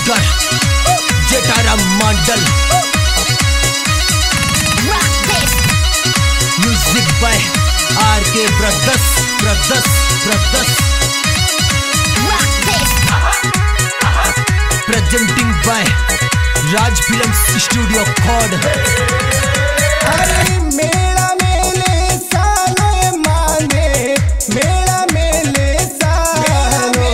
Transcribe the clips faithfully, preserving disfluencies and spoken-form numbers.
Shankar Jetharam Mandal music by R K brothers brothers brothers presenting by Raj films studio खोड। अरे मेला मेले साले माने मेला मेले सालो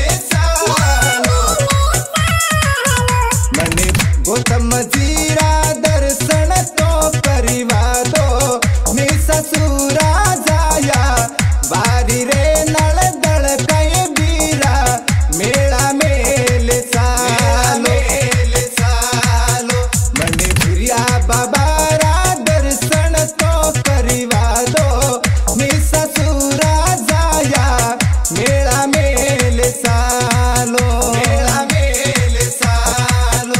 मने गौतम जीरा दर्शन तो करवा दो मी ससुरा जाया बारी रे नल दल कई बीरा मेला मेले सालो सालो मने भुरिया बाबारा दर्शन तो करवा दो मी ससुरा जाया मेला मेले सालो मेला मेले सालो।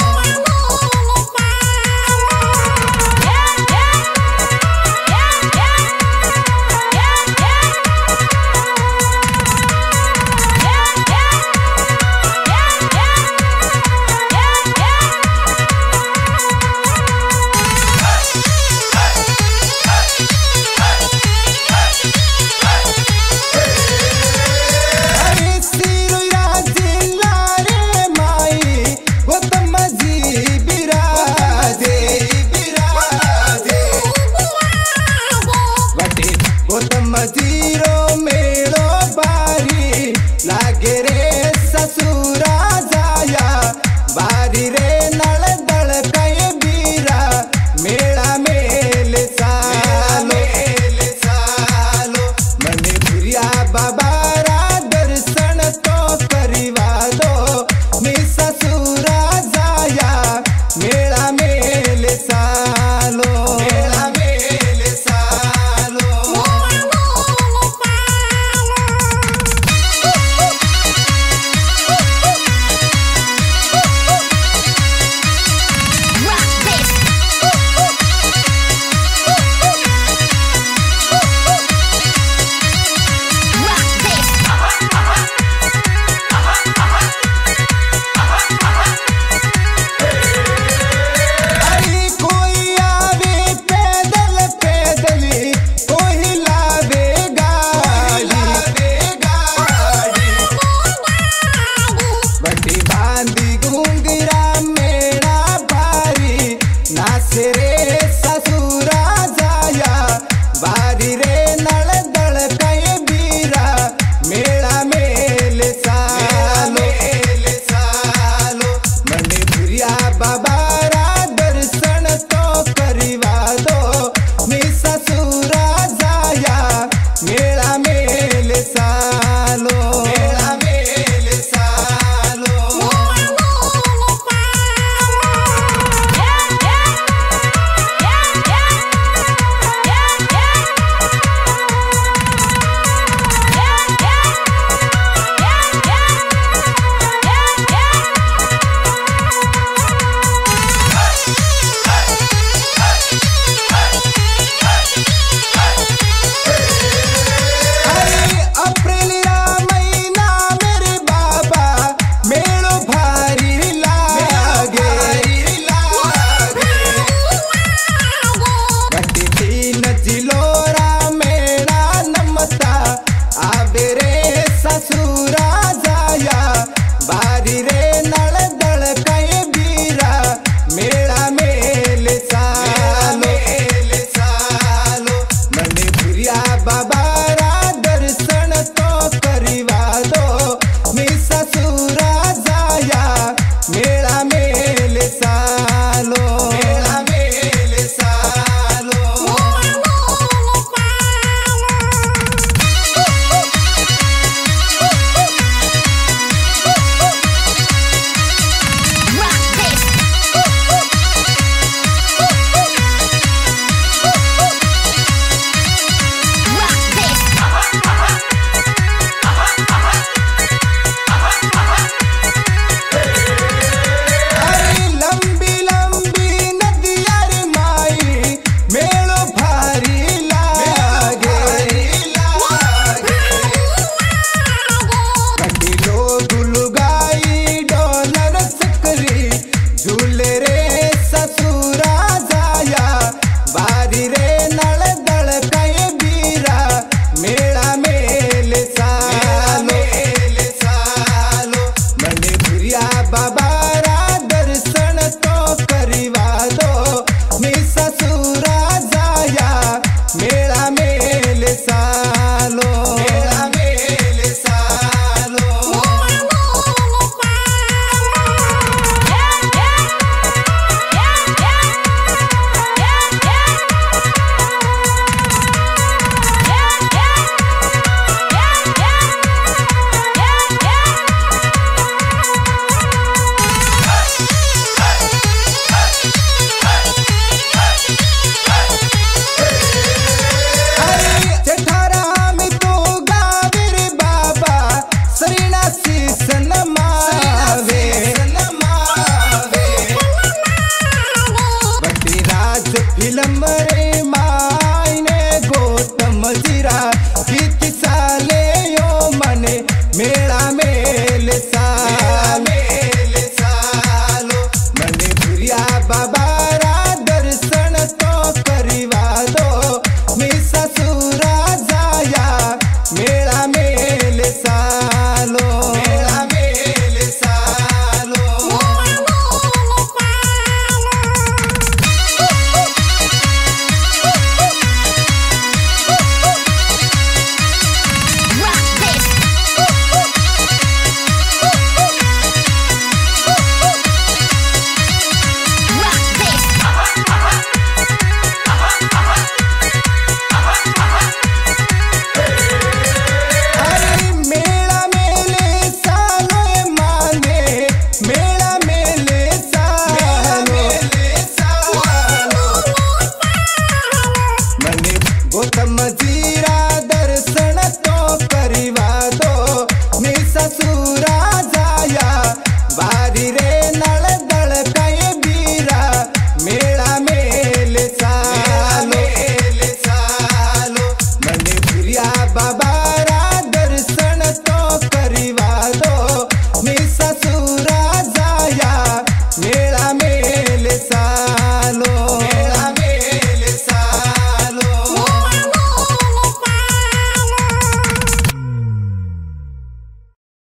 जीरो मेलो बारी लागे रे ससुरा जाया बारी रे नल दल कई बीरा मेला मेले सालो सालो मने भुरिया बाबारा दर्शन तो करवा दो मी ससुरा जाया मेला मेले सालो मेला मेले सालो। रे ससुरा जाया बारी रे नल दल कई बीरा मेला मेले सालो सालो मने भुरिया बाबारा दर्शन तो करवा दो मी ससुरा जाया मेला मेले सालो मेला मेले सालो। ससुरा जाया बारी रे नल दल कई बीरा मेला मेले सालो सालो मने भुरिया बाबारा दर्शन तो करवा दो मी ससुरा जाया मेला मेले सालो मेला मेले सालो। मजिरा की